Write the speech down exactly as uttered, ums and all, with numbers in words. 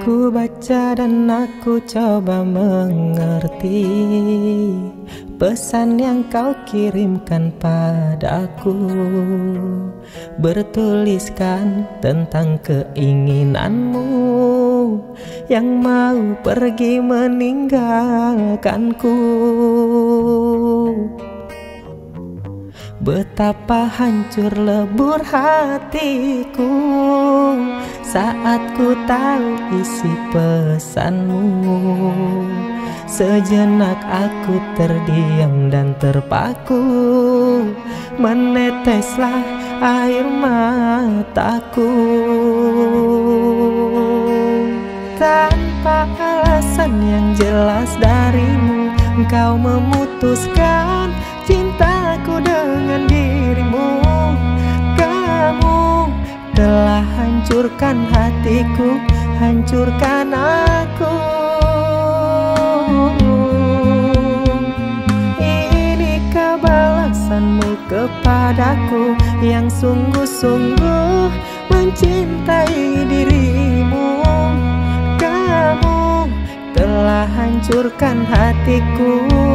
Ku baca dan aku coba mengerti pesan yang kau kirimkan padaku, bertuliskan tentang keinginanmu yang mau pergi meninggalkanku. Betapa hancur lebur hatiku saat ku tahu isi pesanmu. Sejenak aku terdiam dan terpaku, meneteslah air mataku. Tanpa alasan yang jelas darimu, engkau memutuskan cintaku dengan dirimu. Kamu telah hancurkan hatiku, hancurkan aku. Inikah balasanmu kepadaku yang sungguh-sungguh mencintai dirimu? Kamu telah hancurkan hatiku.